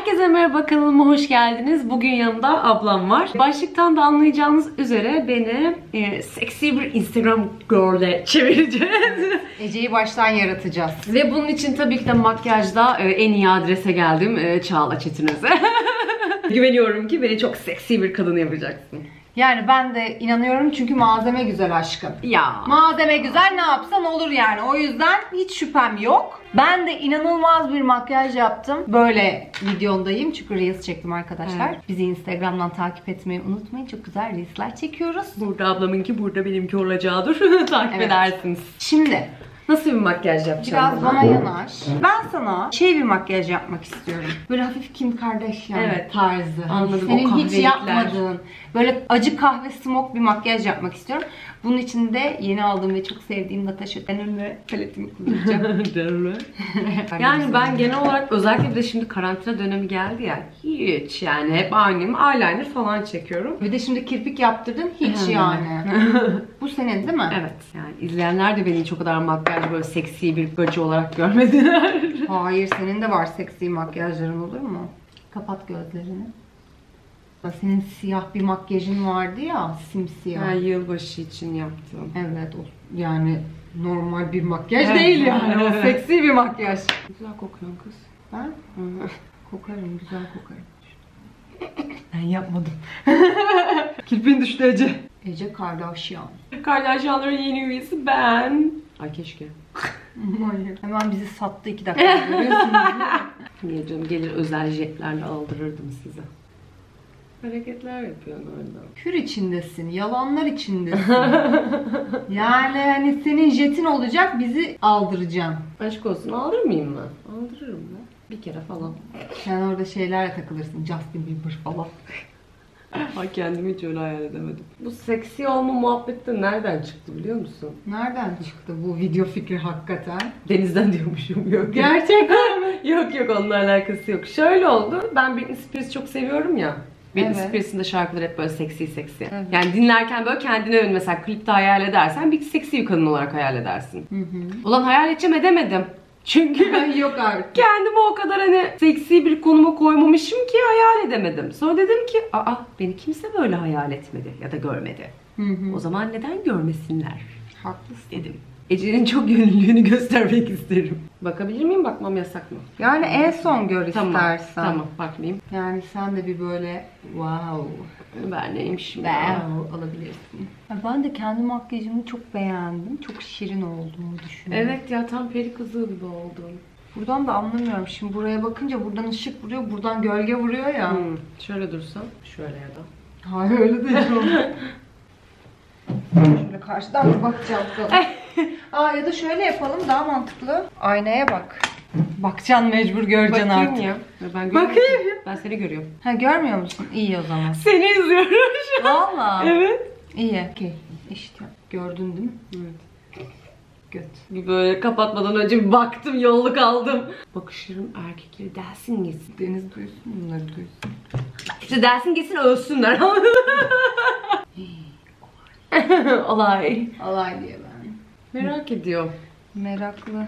Herkese merhaba, kanalıma hoş geldiniz. Bugün yanımda ablam var. Başlıktan da anlayacağınız üzere beni seksi bir Instagram girl'e çevireceğiz. Ece'yi baştan yaratacağız. Ve bunun için tabii ki de makyajda en iyi adrese geldim. Çağla Çetinöz'e. Güveniyorum ki beni çok seksi bir kadın yapacaksın. Yani ben de inanıyorum çünkü malzeme güzel aşkım. Ya. Malzeme güzel, ne yapsan olur yani. O yüzden hiç şüphem yok. Ben de inanılmaz bir makyaj yaptım. Böyle videondayım çünkü Reels çektim arkadaşlar. Evet. Bizi Instagram'dan takip etmeyi unutmayın. Çok güzel Reels'ler çekiyoruz. Burada ablamınki, burada benimki olacağıdır. Takip edersiniz. Şimdi Nasıl bir makyaj yapacağım? biraz bana yanar. Ben sana bir makyaj yapmak istiyorum. Böyle hafif Kim Kardashian tarzı. Anladım. Senin O hiç kahvelikler. yapmadığın böyle acı kahve smoke bir makyaj yapmak istiyorum. Bunun için de yeni aldığım ve çok sevdiğim Natasha Denona paletimi kullanacağım. Yani ben genel olarak özellikle bir de şimdi karantina dönemi geldi ya, hiç yani hep aynıyım, eyeliner falan çekiyorum. Bir de şimdi kirpik yaptırdın hiç yani. Bu senin değil mi? Evet, yani izleyenler de beni hiç o kadar makyaj böyle seksi bir gacı olarak görmediler. Hayır, senin de var seksi makyajların, olur mu? Kapat gözlerini. Senin siyah bir makyajın vardı ya, simsiyah. Ha, yılbaşı için yaptım. Evet, o yani normal bir makyaj değil yani. O seksi bir makyaj. Güzel kokuyorsun kız. Ben kokarım, güzel kokarım. Ben yapmadım. Kirpin düştü Ece. Ece Kardashian. Kardashianların yeni üyesi ben. Ay keşke. Hayır. Hemen bizi sattı 2 dakika, görüyorsunuz. Niye canım, gelir özel jetlerle aldırırdım size. Hareketler yapıyorsun orada. Kür içindesin, yalanlar içindesin. Yani hani senin jetin olacak, bizi aldıracaksın. Aşk olsun, aldırmayayım mı? Aldırırım mı? Bir kere falan. Sen orada şeylerle takılırsın, Justin Bieber falan. Ay, kendimi hiç öyle hayal edemedim. Bu seksi olma muhabbeti de nereden çıktı biliyor musun? Nereden çıktı bu video fikri hakikaten? Denizden diyormuşum, yok. Gerçekten mi? Yok onunla alakası yok. Şöyle oldu, ben Britney Spears'ı çok seviyorum ya. Britney Evet. Spears'ın da şarkıları hep böyle seksi. Evet. Yani dinlerken böyle kendine mesela klipte hayal edersen bir seksi bir kadın olarak hayal edersin. Ulan hayal edeceğim, edemedim. Çünkü Yok artık. kendimi o kadar hani seksi bir konuma koymamışım ki hayal edemedim. Sonra dedim ki beni kimse böyle hayal etmedi ya da görmedi. O zaman neden görmesinler Haklısın. dedim. Ece'nin çok gönüllülüğünü göstermek isterim. Bakabilir miyim? Bakmam yasak mı? Yani en son gör Tamam. istersen. Tamam, bakmayayım. Yani sen de bir böyle wow Ben neymişim ya? alabilirsin. Ben de kendi makyajımı çok beğendim. Çok şirin olduğunu düşünüyorum. Evet ya, tam peri kızı gibi oldum. Buradan da anlamıyorum. Şimdi buraya bakınca buradan ışık vuruyor, buradan gölge vuruyor ya. Şöyle dursam, şöyle ya da. Hayır, öyle değil. Şöyle karşıdan bir bakacağım. Ya da şöyle yapalım, daha mantıklı. Aynaya bak. Bakacaksın, mecbur göreceksin Bakayım artık. ya. Ben görüyorum. Bakayım. Ben seni görüyorum. Ha, görmüyor musun? İyi o zaman. Seni izliyorum şu an. Valla. Evet. İyi. Okey. İşte gördün değil mi? Evet. Göt. Bir böyle kapatmadan önce bir baktım, yolluk aldım. Bakışlarım erkekleri dersin gitsin. Deniz duysun, bunları duysun. İşte dersin gitsin, ölsünler. Olay. Alay diye ben. Merak ediyorum. Meraklı.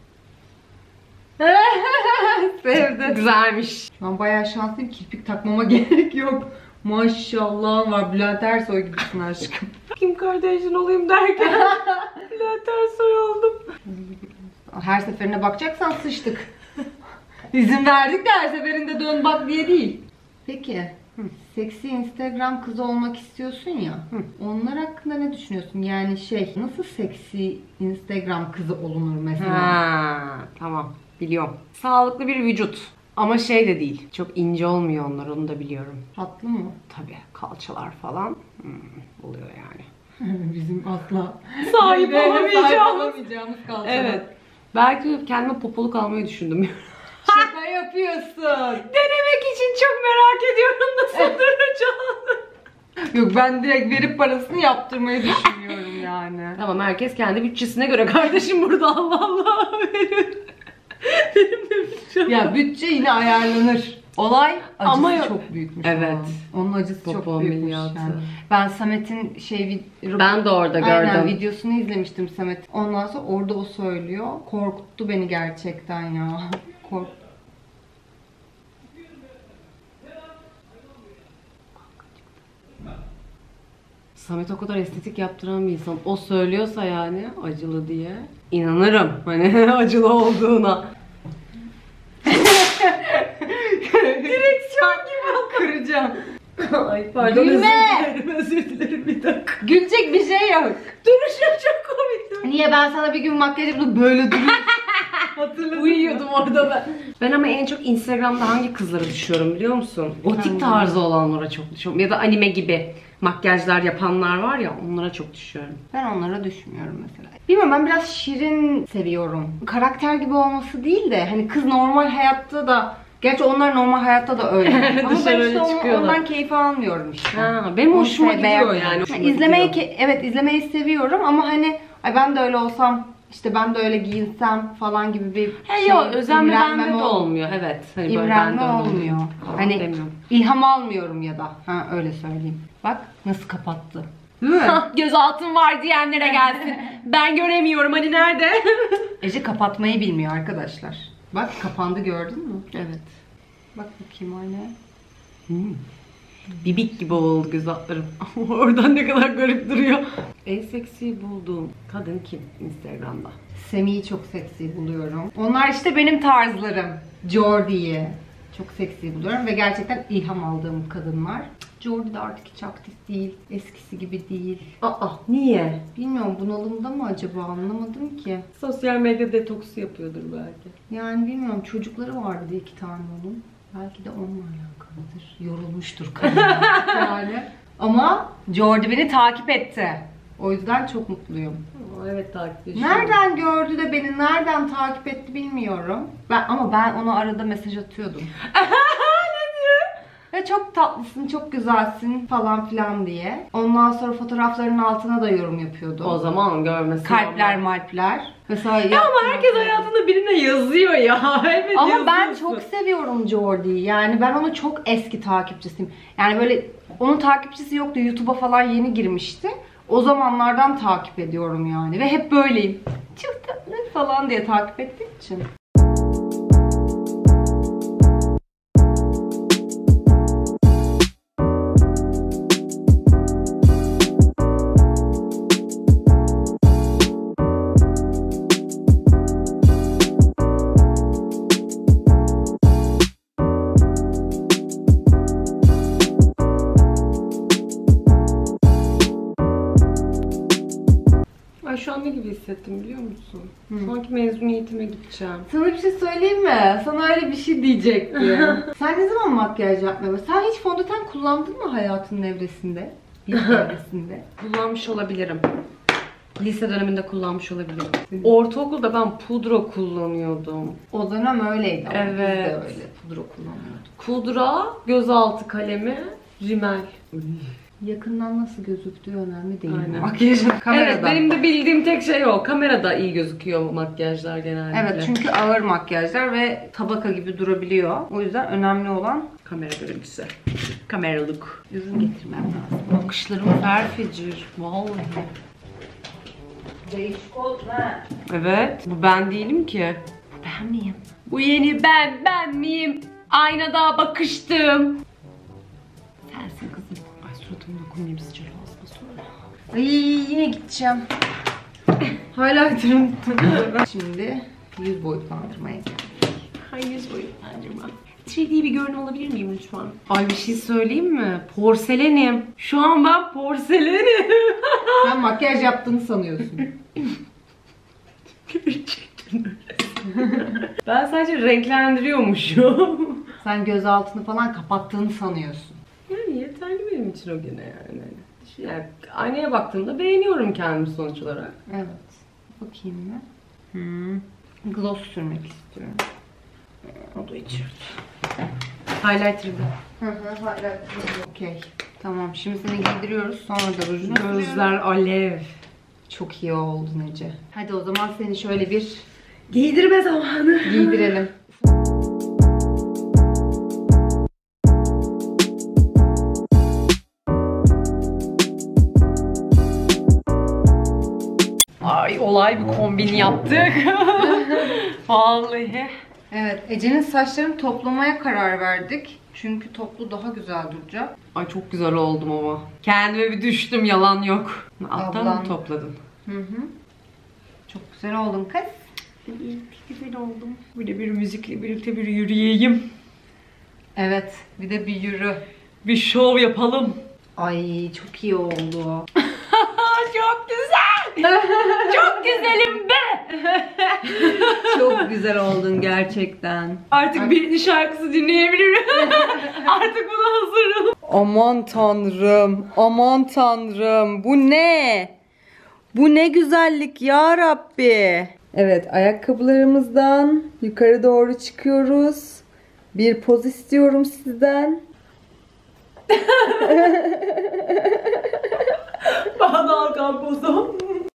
Sevdi. Güzelmiş. Ben bayağı şanslıyım. Kirpik takmama gerek yok. Maşallah var. Bülent Ersoy gibisin aşkım. Kim Kardashian olayım derken Bülent Ersoy oldum. Her seferine bakacaksan sıçtık. İzin verdik de her seferinde dön bak diye değil. Peki. Seksi Instagram kızı olmak istiyorsun ya. Onlar hakkında ne düşünüyorsun? Yani nasıl seksi Instagram kızı olunur mesela? Tamam. Biliyorum. Sağlıklı bir vücut. Ama de değil. Çok ince olmuyor onlar, onu da biliyorum. Tatlı mı? Tabii kalçalar falan oluyor yani. Bizim asla Sahip olamayacağımız. olamayacağımız kalçalar. Evet. Belki kendime popoluk almayı düşündüm. Şaka yapıyorsun. Denemek için çok merak ediyorum nasıl duracağını. Yok, ben direkt verip parasını yaptırmayı düşünüyorum yani. Tamam, herkes kendi bütçesine göre kardeşim burada, Allah Allah. Benim de bütçem. Ya bütçe yine ayarlanır. Olay acısı Ama çok büyükmüş. Evet. Onun acısı Popo çok büyükmüş ameliyatı. yani. Ben Samet'in Ben de orada gördüm. Aynen, videosunu izlemiştim Samet. Ondan sonra orada o söylüyor. Korkuttu beni gerçekten ya. Samet o kadar estetik yaptıran bir insan. O söylüyorsa yani acılı diye inanırım hani acılı olduğuna. Direksiyon gibi kıracağım. Ay pardon, Gülme! özür dilerim bir dakika. Gülecek bir şey yok. Duruşum çok komik. Niye ben sana bir gün makyaj yapıp böyle duruyorum? Hatırladım. Uyuyordum orada ben. Ben ama en çok Instagram'da hangi kızlara düşüyorum biliyor musun? Gotik tarzı olanlara çok düşüyorum. Ya da anime gibi makyajlar yapanlar var ya, onlara çok düşüyorum. Ben onlara düşmüyorum mesela. Bilmiyorum, ben biraz şirin seviyorum. Karakter gibi olması değil de hani kız normal hayatta da, gerçi onlar normal hayatta da öyle. Ama ben Dışarı işte çıkıyorlar. ondan keyif almıyorum işte. Ha, benim Onu hoşuma gidiyor beğenmiyorum. yani. Ha, evet izlemeyi seviyorum ama hani ay ben de öyle olsam, işte ben de öyle giyinsem falan gibi bir Yok, özenme imrenmem bende de olmuyor. Evet. Hani böyle İmrenme bende olmuyor. Hani demiyorum. ilham almıyorum ya da. Ha öyle söyleyeyim. Bak nasıl kapattı. Değil mi? Gözaltın var diyenlere gelsin. Ben göremiyorum, hani nerede? Ece kapatmayı bilmiyor arkadaşlar. Bak kapandı, gördün mü? Evet. Bak bakayım aynaya. Bibik gibi oldu göz altlarım. Oradan ne kadar garip duruyor. En seksi bulduğum kadın kim Instagram'da? Semi'yi çok seksi buluyorum. Onlar işte benim tarzlarım. Jordi'yi çok seksi buluyorum ve gerçekten ilham aldığım kadınlar. Jordi de artık hiç aktif değil. Eskisi gibi değil. Aa, niye? Bilmiyorum, bunalımda mı acaba, anlamadım ki. Sosyal medya detoksu yapıyordur belki. Yani bilmiyorum, çocukları vardı 2 tane onun. Belki de onunla alakalıdır. Yorulmuştur kadın yani. Ama Jordi beni takip etti. O yüzden çok mutluyum. Evet, takip ediyorum. Nereden gördü de beni nereden takip etti bilmiyorum. Ama ben ona arada mesaj atıyordum. Ne diyor? Ve çok tatlısın, çok güzelsin falan filan diye. Ondan sonra fotoğrafların altına da yorum yapıyordu. O zaman görmesin. Kalpler malpler. Mesela Ya ama herkes hayatında birine yazıyor ya. Evet, ama ben yazıyorsun. çok seviyorum Jordi'yi. Yani ben onun çok eski takipçisiyim. Yani böyle onun takipçisi yoktu. YouTube'a falan yeni girmişti. O zamanlardan takip ediyorum yani. Ve hep böyleyim. Çok tatlı falan diye takip ettiğim için. Ay, şu an ne gibi hissettim biliyor musun? Sanki mezuniyetime gideceğim. Sana bir şey söyleyeyim mi? Sana öyle bir şey diyecektim. Sen ne zaman makyaj yapmaya başladın? Sen hiç fondöten kullandın mı hayatının evresinde? İlk evresinde. Kullanmış olabilirim. Lise döneminde kullanmış olabilirim. Ortaokulda ben pudra kullanıyordum. O dönem öyleydi ama biz de Evet. öyle pudra kullanıyorduk. Pudra, gözaltı kalemi, rimel. Yakından nasıl gözüktüğü önemli değil. Aynen. Makyajın kamerada. Evet, benim de bildiğim tek şey o. Kamerada iyi gözüküyor makyajlar genellikle. Evet, çünkü ağır makyajlar ve tabaka gibi durabiliyor. O yüzden önemli olan kamera görüntüsü. Kamera look. yüzünü getirmem lazım. Bakışlarım perfecir. Vallahi. Değişik oldu ha. Evet. Bu ben değilim ki. Ben miyim? Bu yeni ben miyim? Aynada bakıştım. Sensin kızım. Ay, suratıma dokunmayayım, sıcak olsun sonra. Ay yine gideceğim. Highlighter'ım. Şimdi yüz boyutlandırmaya geldim. Hangi boyutlandırma? 3D bir görünüm alabilir miyim lütfen? Ay, bir şey söyleyeyim mi? Porselenim. Şu an ben porselenim. Sen makyaj yaptığını sanıyorsun. Gerçekten öyle. Ben sadece renklendiriyormuşum. Sen göz altını falan kapattığını sanıyorsun. Yani yeterli benim için o gene yani. Yani aynaya baktığımda beğeniyorum kendimi sonuç olarak. Evet. Bakayım mı? Gloss sürmek istiyorum. O da içiyordu. Highlighter'ı da. Hala. Okey. Tamam, şimdi seni giydiriyoruz. Sonra da rujunu sürüyorum. Gözler alev. Çok iyi oldun Ece. Hadi o zaman seni şöyle bir Giydirme zamanı. giydirelim. Ay, olay bir kombin yaptık. Vallahi. Evet, Ece'nin saçlarını toplamaya karar verdik. Çünkü toplu daha güzel duracak. Ay çok güzel oldum ama. Kendime bir düştüm, yalan yok. Alttan Ablam. mı topladın? Hı hı. Çok güzel oldun kız. Güzel oldum. Bir de bir müzikle birlikte bir yürüyeyim. Evet, bir de bir yürü. Bir şov yapalım. Ay çok iyi oldu. Çok güzel. Çok güzelim be. Çok güzel oldun gerçekten. Artık Britney şarkısı dinleyebilirim. Artık buna hazırım. Aman tanrım, aman tanrım. Bu ne? Bu ne güzellik ya Rabbi. Evet, ayakkabılarımızdan yukarı doğru çıkıyoruz. Bir poz istiyorum sizden. Bana Hakan pozu.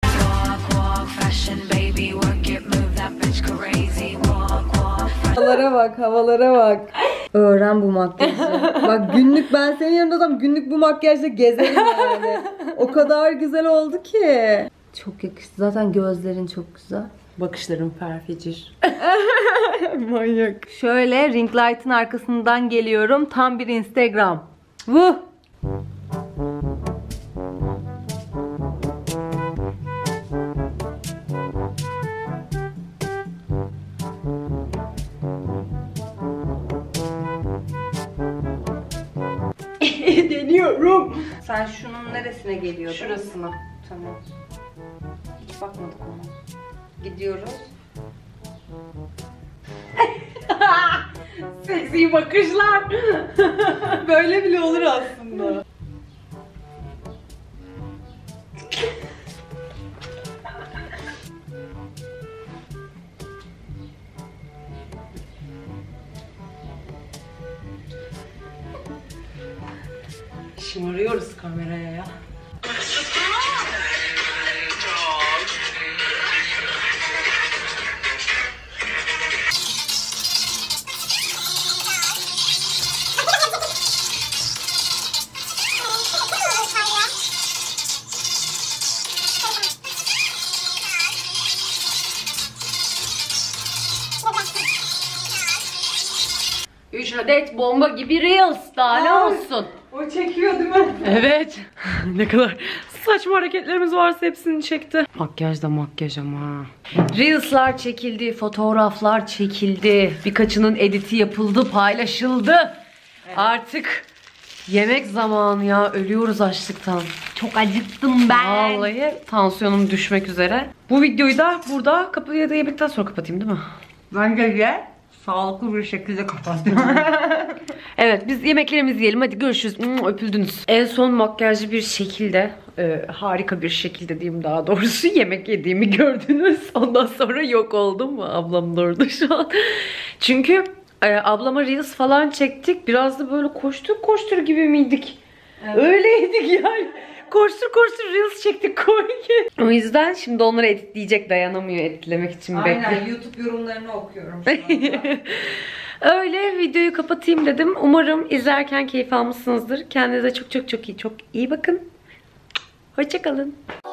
Havalara bak, havalara bak. Öğren bu makyajı. Bak günlük ben senin yanındayım. Günlük bu makyajla gezerim yani. O kadar güzel oldu ki. Çok yakıştı. Zaten gözlerin çok güzel. Bakışlarım perfecir. Manyak. Şöyle ring light'ın arkasından geliyorum. Tam bir Instagram. Vuh! Deniyorum. Sen şunun neresine geliyordun? Şurasına. Tamam. Hiç bakmadık ona. Gidiyoruz. Seksi bakışlar. Böyle bile olur aslında. Şımarıyoruz kameraya ya. Üç adet bomba gibi reels, daha ne olsun? O çekiyor değil mi? Evet. Ne kadar saçma hareketlerimiz varsa hepsini çekti. Makyaj da makyaj ama. Reels'lar çekildi, fotoğraflar çekildi. Birkaçının editi yapıldı, paylaşıldı. Evet. Artık yemek zamanı ya. Ölüyoruz açlıktan. Çok acıktım ben. Vallahi tansiyonum düşmek üzere. Bu videoyu da burada kapıya da yemekten sonra kapatayım değil mi? Bence ye. Sağlıklı bir şekilde kapattım. Evet, biz yemeklerimizi yiyelim. Hadi görüşürüz. Öpüldünüz. En son makyajlı bir şekilde, harika bir şekilde diyeyim daha doğrusu, yemek yediğimi gördünüz. Ondan sonra yok oldum. Ablam da orada şu an. Çünkü ablama reels falan çektik. Biraz da böyle koştur koştur gibi miydik? Evet. Öyleydik yani. Koştur koştur reels çektik komik. O yüzden şimdi onları editleyecek, dayanamıyor editlemek için. Aynen, YouTube yorumlarını okuyorum şu anda. Öyle videoyu kapatayım dedim. Umarım izlerken keyif almışsınızdır. Kendinize çok çok çok iyi bakın. Hoşça kalın.